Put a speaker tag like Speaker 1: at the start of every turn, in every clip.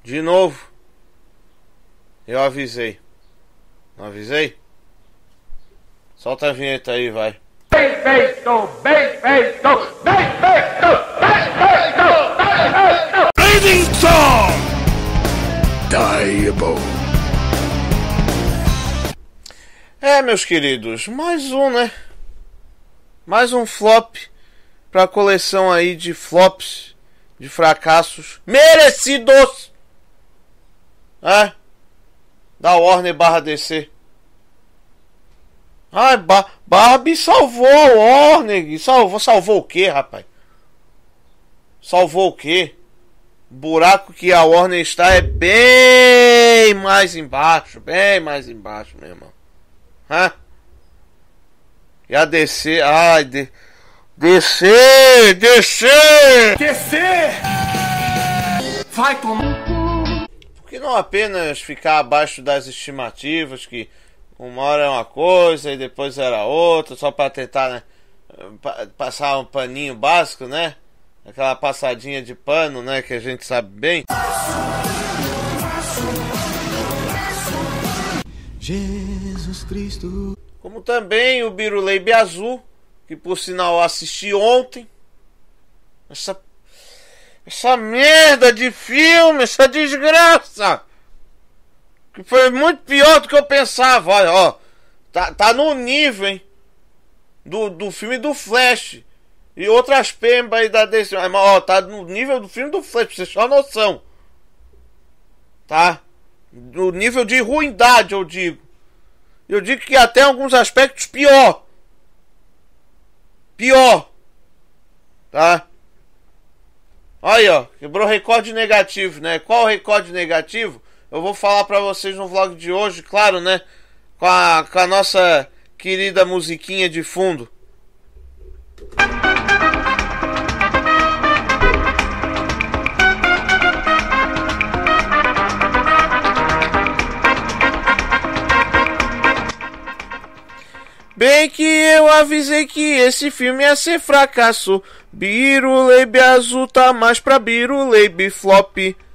Speaker 1: De novo. Eu avisei. Não avisei? Solta a vinheta aí, vai.
Speaker 2: Bem feito, bem feito, bem feito, bem feito, bem feito.
Speaker 3: Blazing Song! Diable.
Speaker 1: Meus queridos, mais um, né? Mais um flop pra coleção aí de flops, de fracassos merecidos. Da Warner / DC. Barbie salvou a Warner. Salvou o quê, rapaz? Salvou o quê? O buraco que a Warner está é bem mais embaixo, meu irmão. E a DC, DC!
Speaker 3: Vai tomar.
Speaker 1: Por que não apenas ficar abaixo das estimativas, que uma hora é uma coisa e depois era outra, só para tentar, né, passar um paninho básico, né? Aquela passadinha de pano, né, que a gente sabe bem.
Speaker 3: Jesus Cristo.
Speaker 1: Como também o Biruleibe Azul, que por sinal eu assisti ontem. Essa merda de filme, essa desgraça, que foi muito pior do que eu pensava. Olha, ó, tá no nível, hein, do filme do Flash e outras pembas aí da DC. Mas, ó, tá no nível do filme do Flash, pra vocês terem noção. Tá? No nível de ruindade, eu digo. Eu digo que até em alguns aspectos pior. Tá? Aí, ó, quebrou recorde negativo, né? Qual o recorde negativo? Eu vou falar pra vocês no vlog de hoje, claro, né? Com a nossa querida musiquinha de fundo. Bem que eu avisei que esse filme ia ser fracasso. Biruleibe Azul tá mais pra Biruleibe Flop.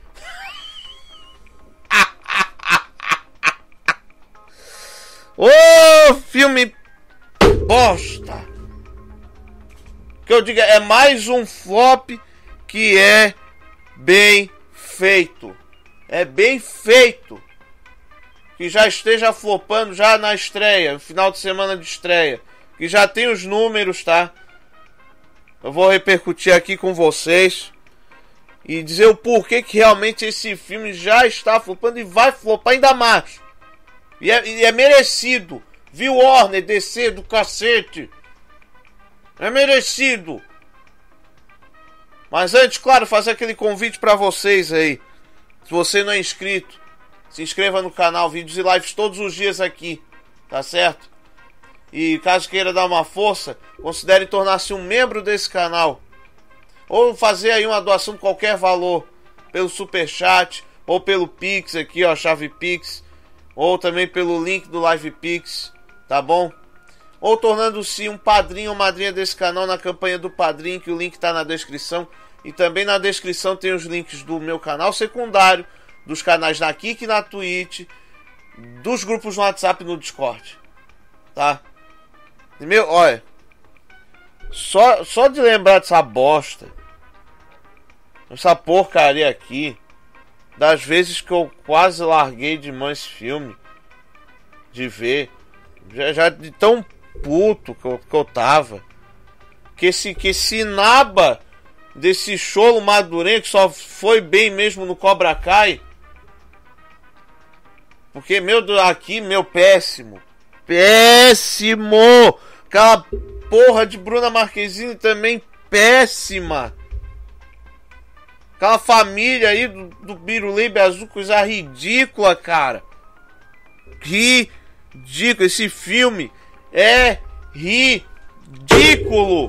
Speaker 1: Ô, filme bosta. Que eu diga, é mais um flop que é bem feito. É bem feito. Que já esteja flopando já na estreia, no final de semana de estreia. Que já tem os números, tá? Eu vou repercutir aqui com vocês e dizer o porquê que realmente esse filme já está flopando e vai flopar ainda mais. E é merecido. Viu, Warner, DC do cacete? É merecido. Mas antes, claro, fazer aquele convite pra vocês aí. Se você não é inscrito, se inscreva no canal, vídeos e lives todos os dias aqui, tá certo? E caso queira dar uma força, considere tornar-se um membro desse canal. Ou fazer aí uma doação de qualquer valor, pelo Superchat, ou pelo Pix aqui, ó, chave Pix, ou também pelo link do Live Pix, tá bom? Ou tornando-se um padrinho ou madrinha desse canal na campanha do Padrinho, que o link tá na descrição. E também na descrição tem os links do meu canal secundário, dos canais na Kik e na Twitch, dos grupos no WhatsApp e no Discord, tá? E meu, olha, só de lembrar dessa bosta, essa porcaria aqui, das vezes que eu quase larguei de mão esse filme, de ver, já de tão puto que eu tava, que esse naba desse cholo madurenho que só foi bem mesmo no Cobra Kai. Porque, péssimo. Aquela porra de Bruna Marquezine também péssima. Aquela família aí do Biruleibe Azul, coisa ridícula, cara. Ridículo. Esse filme é ridículo.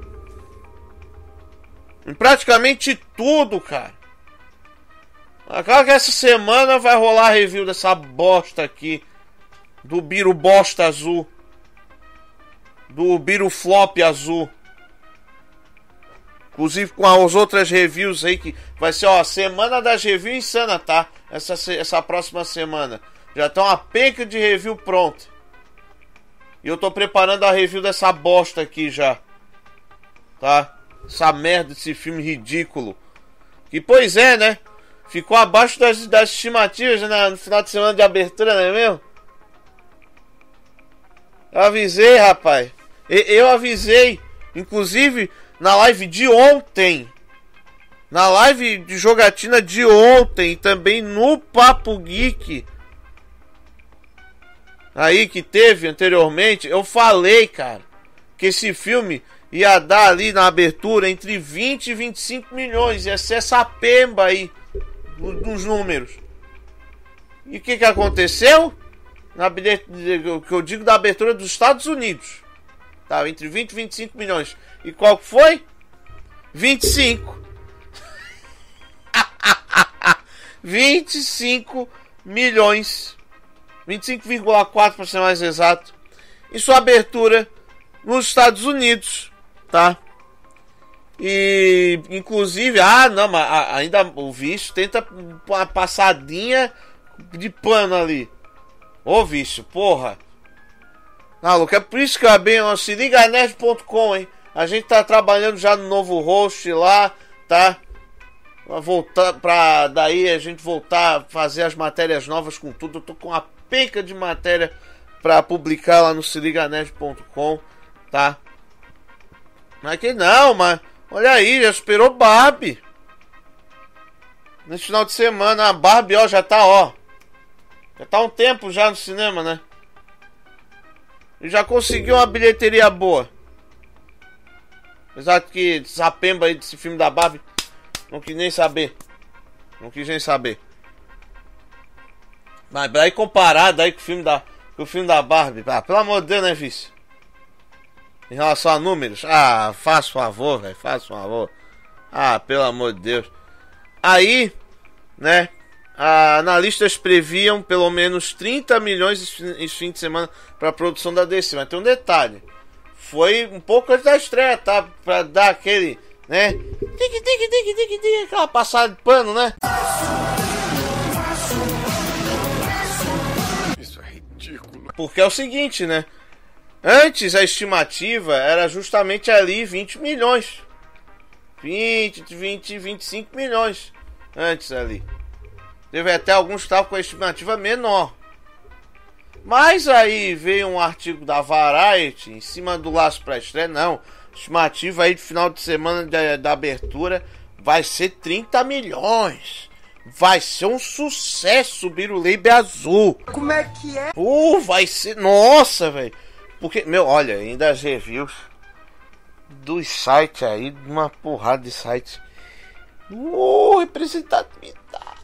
Speaker 1: Em praticamente tudo, cara. Acaba que essa semana vai rolar a review dessa bosta aqui. Do Biru Bosta Azul. Do Biru Flop Azul. Inclusive com as outras reviews aí, que vai ser, ó, semana das reviews insana, tá? Essa próxima semana. Já tá uma penca de review pronta. E eu tô preparando a review dessa bosta aqui já. Tá? Essa merda, esse filme ridículo. E pois é, né? Ficou abaixo das estimativas, né? No final de semana de abertura, não é mesmo? Eu avisei, rapaz. Eu avisei. Inclusive, na live de ontem. Na live de jogatina de ontem. E também no Papo Geek. Aí que teve anteriormente. Eu falei, cara, que esse filme ia dar ali na abertura entre 20 e 25 milhões. Ia ser essa pemba aí. Dos números. E o que aconteceu? Que eu digo da abertura dos Estados Unidos. Tá, entre 20 e 25 milhões. E qual foi? 25. 25 milhões. 25,4 para ser mais exato. Em sua abertura nos Estados Unidos. Tá? E inclusive, não, mas ainda o bicho tenta uma passadinha de pano ali. Ô bicho, porra. Maluco, é por isso que eu bem, ó, se liga nerd.com, hein? A gente tá trabalhando já no novo host lá, tá? Pra voltar, pra daí a gente voltar a fazer as matérias novas com tudo. Eu tô com uma penca de matéria pra publicar lá no seliganerd.com, tá? Mas que não, mas olha aí, já superou Barbie. Nesse final de semana, a Barbie, ó, já tá, ó. Já tá um tempo já no cinema, né? E já conseguiu uma bilheteria boa. Apesar que essa pemba aí desse filme da Barbie, não quis nem saber. Não quis nem saber. Mas daí comparado aí com o filme da Barbie. Pelo amor de Deus, né, vice? Em relação a números. Faz favor, velho. Faz favor. Pelo amor de Deus. Aí, né? Analistas previam pelo menos 30 milhões esse fim de semana para a produção da DC. Mas tem um detalhe. Foi um pouco antes da estreia, tá? Pra dar aquele, né? Aquela passada de pano, né?
Speaker 3: Isso é ridículo.
Speaker 1: Porque é o seguinte, né? Antes a estimativa era justamente ali 20 milhões. 25 milhões. Antes ali. Teve até alguns que estavam com a estimativa menor. Mas aí veio um artigo da Variety em cima do laço para estreia. Não, estimativa aí de final de semana da abertura vai ser 30 milhões. Vai ser um sucesso, Biruleibe Azul.
Speaker 4: Como é que é?
Speaker 1: Vai ser... Nossa, velho. Porque, olha, ainda as reviews dos sites aí, uma porrada de sites. Representatividade.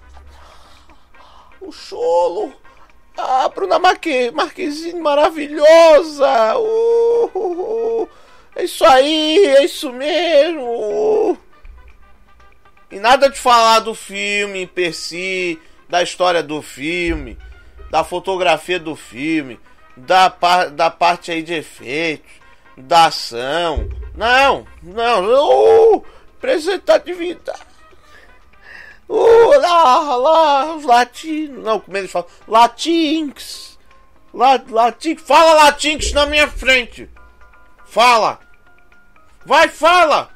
Speaker 1: O Cholo. Bruna Marquezine maravilhosa. É isso aí, é isso mesmo. E nada de falar do filme per si, da história do filme, da fotografia do filme, da parte aí de efeitos, da ação. Não. Representatividade. Lá, os latinos. Não, como eles falam? Latinx. Latinx. Fala Latinx na minha frente. Fala. Vai, fala.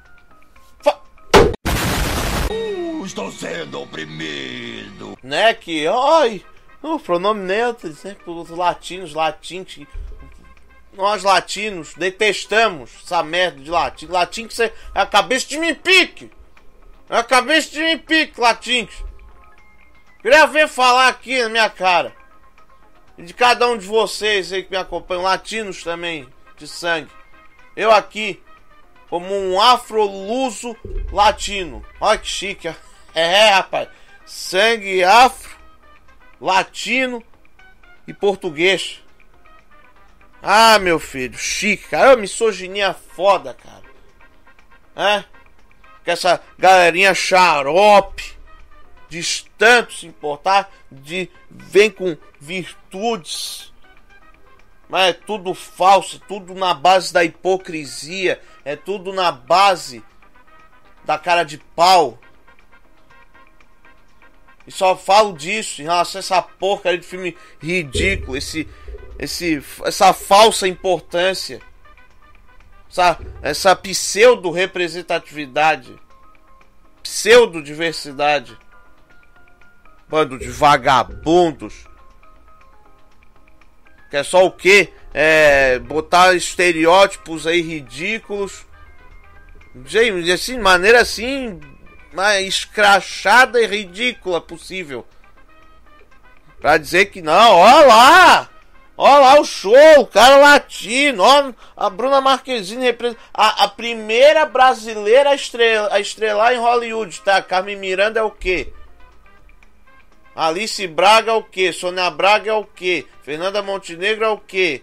Speaker 3: Estou sendo oprimido.
Speaker 1: Né, que... pronome neutro, né? Os latinos, latinx. Nós latinos detestamos essa merda de latim. Latinx é a cabeça de mim pique. É a cabeça de mim pique, Latinx. Queria ver falar aqui na minha cara. E de cada um de vocês aí que me acompanham, latinos também, de sangue. Eu aqui, como um afro-luso latino. Olha que chique. Rapaz. Sangue afro, latino e português. Meu filho, chique, cara. Misoginia foda, cara. Que essa galerinha xarope, de tanto se importar, vem com virtudes, mas é tudo falso, tudo na base da hipocrisia, é tudo na base da cara de pau. E só falo disso em relação a essa porcaria de filme ridículo, essa falsa importância, essa pseudo-representatividade, pseudo-diversidade. Bando de vagabundos. Que é só o quê? Botar estereótipos aí ridículos. Gente, assim, de maneira assim, mais escrachada e ridícula possível. Pra dizer que não, olha lá o show, o cara latino, ó, a Bruna Marquezine representa a primeira brasileira a estrelar em Hollywood, tá? Carmen Miranda é o quê? Alice Braga é o quê? Sônia Braga é o quê? Fernanda Montenegro é o quê?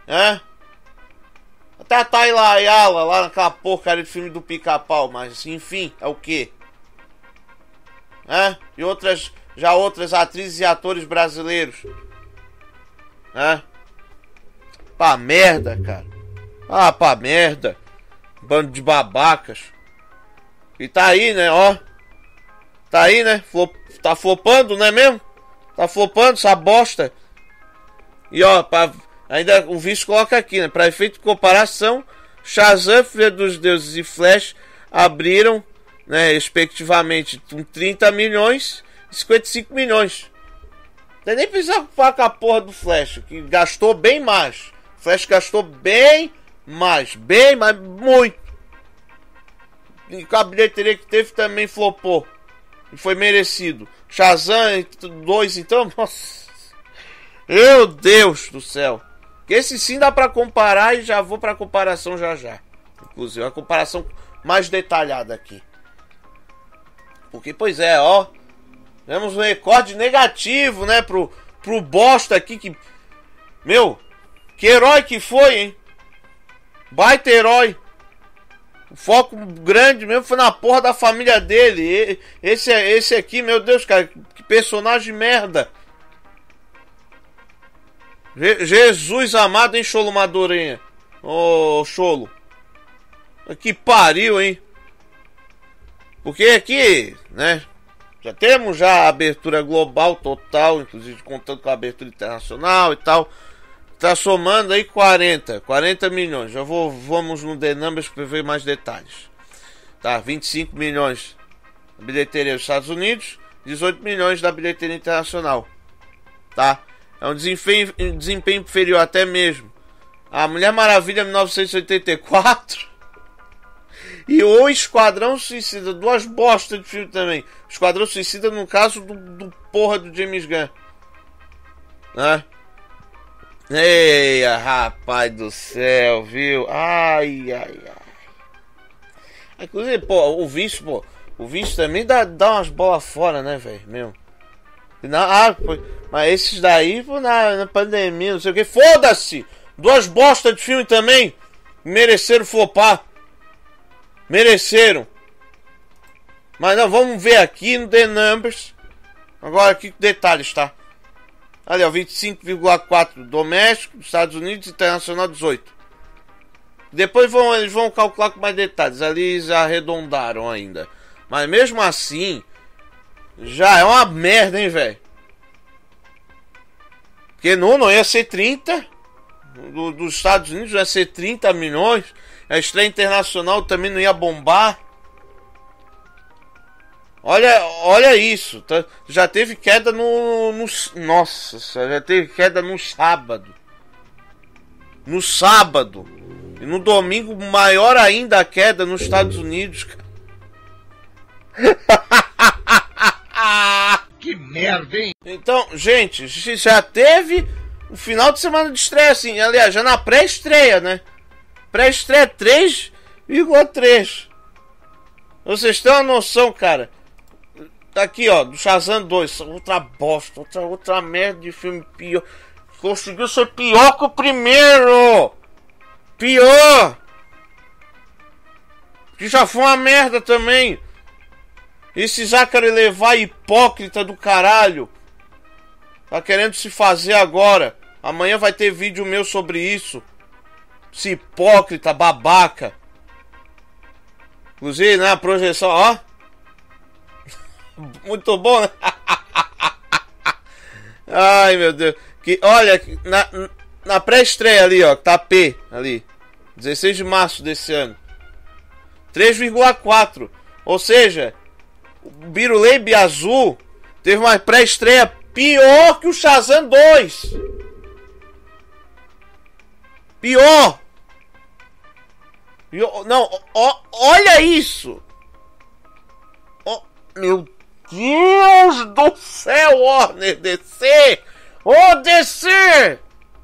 Speaker 1: Até a Tayla Ayala lá naquela porcaria de filme do Pica-Pau, mas enfim, é o quê? E outras atrizes e atores brasileiros. Pá merda, cara. Pá merda. Bando de babacas. E tá aí, né, ó. Tá aí, né? Tá flopando, não é mesmo? Tá flopando essa bosta. E ó, ainda o vice coloca aqui, né? Pra efeito de comparação, Shazam, Filha dos Deuses e Flash abriram, né, respectivamente, com 30 milhões e 55 milhões. Não nem precisa ocupar com a porra do Flash, que gastou bem mais. O Flash gastou bem mais, muito. E com a bilheteria que teve também flopou. E foi merecido. Shazam 2, então, nossa. Meu Deus do céu. Esse sim dá pra comparar e já vou pra comparação já. Inclusive, a comparação mais detalhada aqui. Porque, pois é, ó. Temos um recorde negativo, né, pro bosta aqui que... Meu, que herói que foi, hein? Baita herói. O foco grande mesmo foi na porra da família dele. Esse aqui, meu Deus, cara, que personagem merda. Jesus amado, hein, Cholo Madureira. Ô, Cholo. Que pariu, hein? Porque aqui, né, já temos a abertura global total, inclusive contando com a abertura internacional e tal. Tá somando aí 40 milhões. Já vamos no The Numbers para ver mais detalhes. Tá, 25 milhões da bilheteria dos Estados Unidos, 18 milhões da bilheteria internacional. Tá? É um desempenho inferior até mesmo a Mulher Maravilha 1984 e o Esquadrão Suicida. Duas bostas de filme também. Esquadrão Suicida no caso do porra do James Gunn. Né? Eia, rapaz do céu, viu? Ai. Inclusive, o vício também dá umas bolas fora, né, velho? Meu. Mas esses daí, na pandemia, não sei o que. Foda-se! Duas bostas de filme também. Mereceram flopar. Mereceram. Mas não, vamos ver aqui no The Numbers. Agora aqui com detalhes, tá? Ali, ó, 25,4 doméstico, Estados Unidos, internacional 18. Depois eles vão calcular com mais detalhes. Ali eles arredondaram ainda. Mas mesmo assim, já é uma merda, hein, velho? Porque não ia ser 30. Dos Estados Unidos ia ser 30 milhões. A estreia internacional também não ia bombar. Olha isso, tá? Já teve queda Nossa, já teve queda no sábado. No sábado. E no domingo, maior ainda a queda nos Estados Unidos, cara.
Speaker 3: Que merda, hein?
Speaker 1: Então, gente, já teve o final de semana de estreia, assim. Aliás, já na pré-estreia, né? Pré-estreia 3,3. Vocês têm uma noção, cara. Tá aqui, ó, do Shazam 2, outra bosta, outra merda de filme pior. Conseguiu ser pior que o primeiro. Pior. Que já foi uma merda também. Esse Zachary Levi hipócrita do caralho. Tá querendo se fazer agora. Amanhã vai ter vídeo meu sobre isso. Esse hipócrita, babaca. Inclusive, na projeção, ó. Muito bom, né? Ai, meu Deus. Que, olha, na pré-estreia ali, ó. Tá P ali. 16 de março desse ano. 3,4. Ou seja, o Biruleibe Azul teve uma pré-estreia pior que o Shazam 2. Pior. Não, olha isso. Oh, meu Deus do céu, Warner, DC. Ô, DC.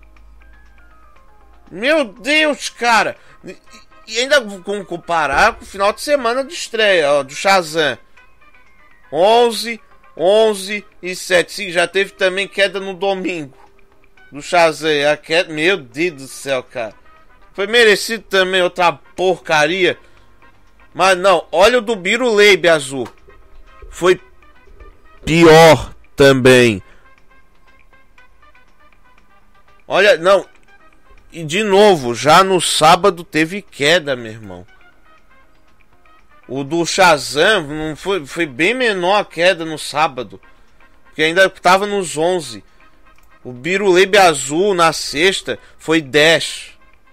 Speaker 1: Meu Deus, cara. E ainda vamos comparar com o final de semana de estreia, ó, do Shazam. 11 e 7. Sim, já teve também queda no domingo do Shazam. A queda, meu Deus do céu, cara. Foi merecido também outra porcaria. Mas não, olha o do Biruleibe Azul. Foi pior também. Olha, não. E de novo, já no sábado teve queda, meu irmão. O do Shazam não foi bem menor a queda no sábado. Porque ainda estava nos 11. O Biruleibe Azul na sexta foi 10.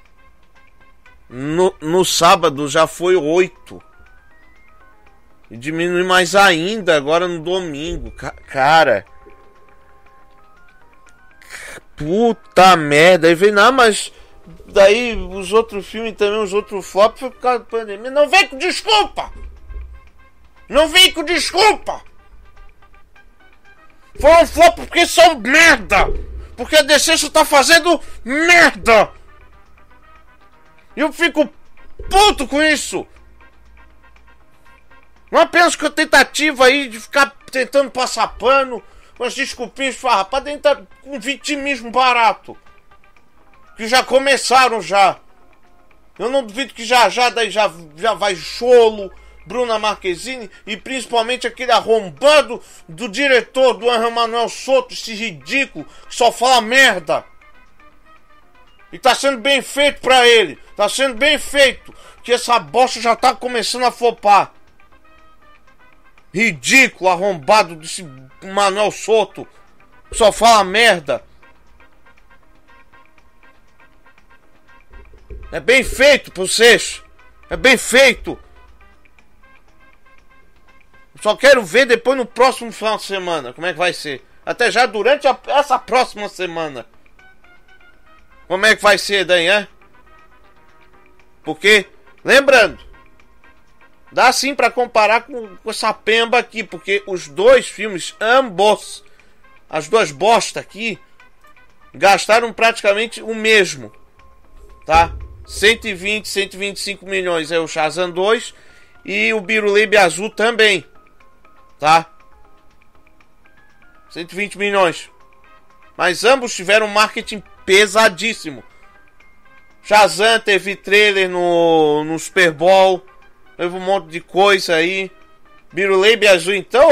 Speaker 1: No sábado já foi 8. E diminui mais ainda agora no domingo. Cara. Puta merda. Aí vem, não, mas daí os outros filmes também, os outros flops foi por causa da pandemia. Não vem com desculpa! Não vem com desculpa! Foram flop porque são merda! Porque a DC só tá fazendo merda! E eu fico puto com isso! Não apenas com a tentativa aí de ficar tentando passar pano, com as desculpinhas farrapadas, tentar com vitimismo barato. Que já começaram já. Eu não duvido que já daí já vai Cholo, Bruna Marquezine e principalmente aquele arrombado do diretor do Henri Manuel Soto, esse ridículo que só fala merda. E tá sendo bem feito pra ele. Tá sendo bem feito. Que essa bosta já tá começando a flopar. Ridículo, arrombado desse Manuel Soto. Que só fala merda. É bem feito pra vocês. É bem feito. Só quero ver depois no próximo final de semana. Como é que vai ser. Até já durante essa próxima semana. Como é que vai ser daí, hein? Porque, lembrando, dá sim pra comparar com essa pemba aqui. Porque os dois filmes, ambos, as duas bostas aqui, gastaram praticamente o mesmo. Tá? 120, 125 milhões é o Shazam 2 e o Biruleibe Azul também. Tá? 120 milhões. Mas ambos tiveram um marketing pesadíssimo. Shazam teve trailer no Super Bowl. Teve um monte de coisa aí. Biruleibe Azul então.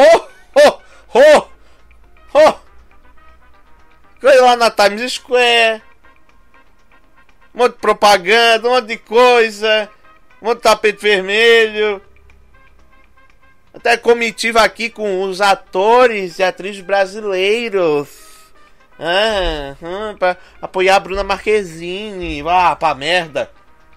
Speaker 1: Foi lá na Times Square. Um monte de propaganda, um monte de coisa. Um monte de tapete vermelho. Até comitiva aqui com os atores e atrizes brasileiros. Pra apoiar a Bruna Marquezine. Pra merda.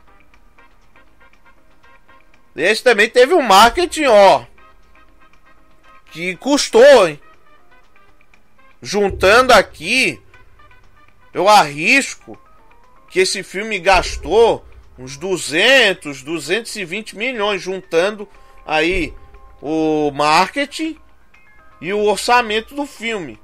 Speaker 1: Esse também teve um marketing, ó. Que custou, hein? Juntando aqui, eu arrisco que esse filme gastou uns 220 milhões. Juntando aí o marketing e o orçamento do filme.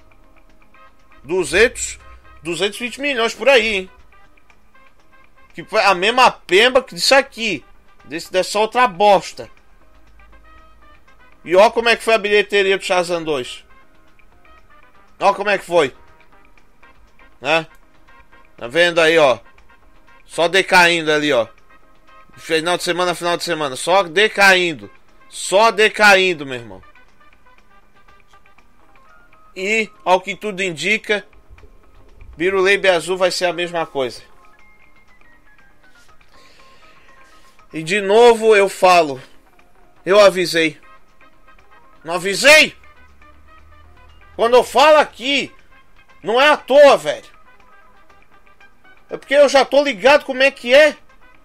Speaker 1: 220 milhões por aí, hein? Que foi a mesma pemba que disso aqui. Dessa outra bosta. E ó como é que foi a bilheteria do Shazam 2. Ó como é que foi. Né? Tá vendo aí, ó. Só decaindo ali, ó. Final de semana. Só decaindo. Só decaindo, meu irmão. E, ao que tudo indica, Biruleibe Azul vai ser a mesma coisa. E de novo eu falo. Eu avisei. Não avisei? Quando eu falo aqui, não é à toa, velho. É porque eu já tô ligado como é que é.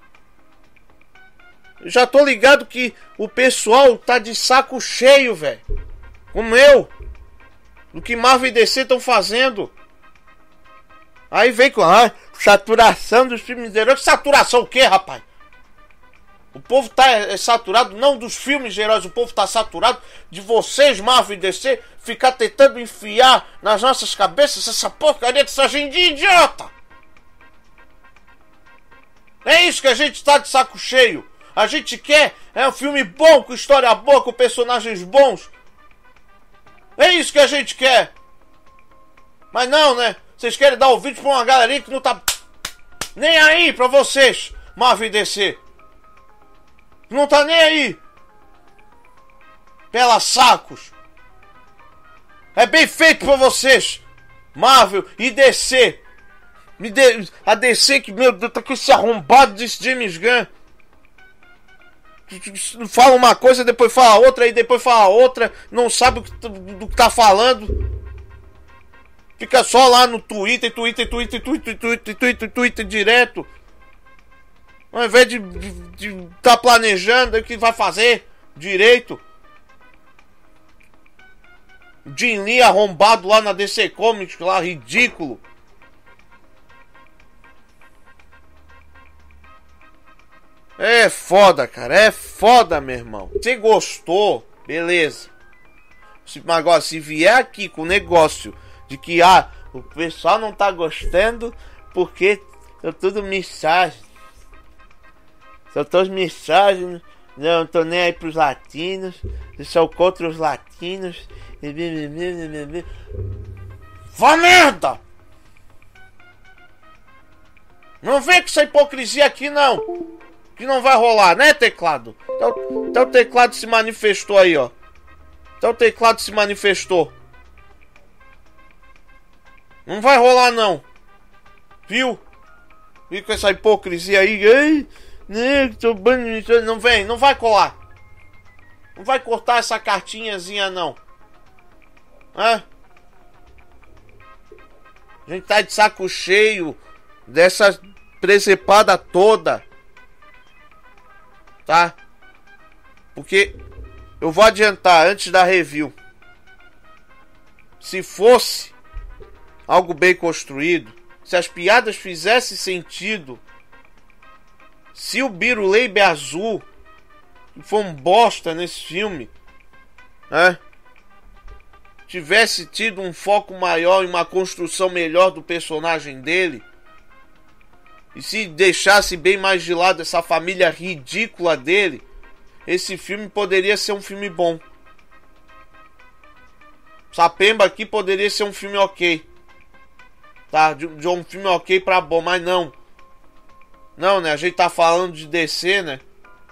Speaker 1: Eu já tô ligado que o pessoal tá de saco cheio, velho. Como eu. Do que Marvel e DC estão fazendo. Aí vem com a saturação dos filmes de heróis. Saturação o quê, rapaz? O povo tá saturado não dos filmes de heróis. O povo tá saturado de vocês, Marvel e DC, ficar tentando enfiar nas nossas cabeças essa porcaria dessa agendinha idiota. É isso que a gente tá de saco cheio. A gente quer um filme bom, com história boa, com personagens bons. É isso que a gente quer. Mas não, né? Vocês querem dar ouvido pra uma galerinha que não tá nem aí pra vocês, Marvel e DC. Não tá nem aí. Pelas sacos. É bem feito pra vocês, Marvel e DC. A DC que, meu Deus, tá com esse arrombado desse James Gunn. Fala uma coisa, depois fala outra, aí depois fala outra. Não sabe do que tá falando. Fica só lá no Twitter direto. Ao invés de tá planejando o que vai fazer direito. Jim Lee arrombado lá na DC Comics, lá, ridículo. É foda, cara. É foda, meu irmão. Você gostou? Beleza. Agora, se vier aqui com o negócio de que o pessoal não tá gostando porque são tudo mensagem. São todos mensagens. Não tô nem aí pros latinos. Eu sou contra os latinos. Vá merda! Não vem com essa hipocrisia aqui, não. Que não vai rolar, né, teclado? Então o teclado se manifestou aí, ó. Então o teclado se manifestou. Não vai rolar, não. Viu? Viu com essa hipocrisia aí? Ai, não vem, não vai colar. Não vai cortar essa cartinhazinha, não. Hã? A gente tá de saco cheio dessa presepada toda. Tá? Porque eu vou adiantar antes da review. Se fosse algo bem construído, se as piadas fizessem sentido, se o Biruleibe Azul, que foi um bosta nesse filme, né, tivesse tido um foco maior e uma construção melhor do personagem dele, e se deixasse bem mais de lado essa família ridícula dele, esse filme poderia ser um filme bom. Sapemba aqui poderia ser um filme ok. Tá? De um filme ok pra bom, mas não. Não, né? A gente tá falando de DC, né?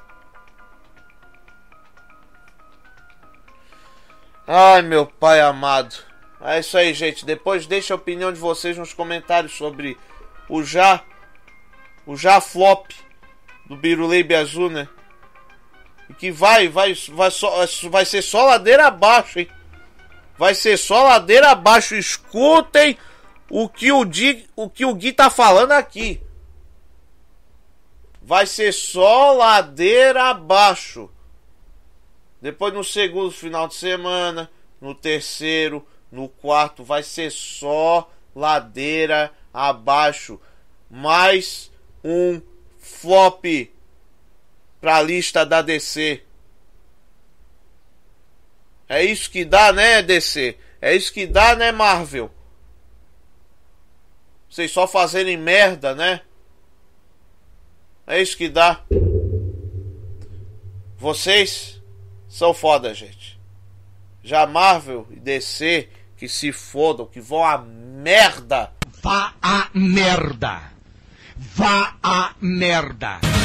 Speaker 1: Ai, meu pai amado. É isso aí, gente. Depois deixa a opinião de vocês nos comentários sobre o já flop do Biruleibe Azul, né? E que vai ser só ladeira abaixo, hein? Vai ser só ladeira abaixo. Escutem o que o Gui tá falando aqui. Vai ser só ladeira abaixo. Depois no segundo final de semana, no terceiro, no quarto, vai ser só ladeira abaixo. Mais um flop pra lista da DC. É isso que dá, né, DC? É isso que dá, né, Marvel? Vocês só fazerem merda, né? É isso que dá. Vocês são foda, gente. Já Marvel e DC, que se fodam, que vão a merda.
Speaker 3: Vá a merda. Vá a merda.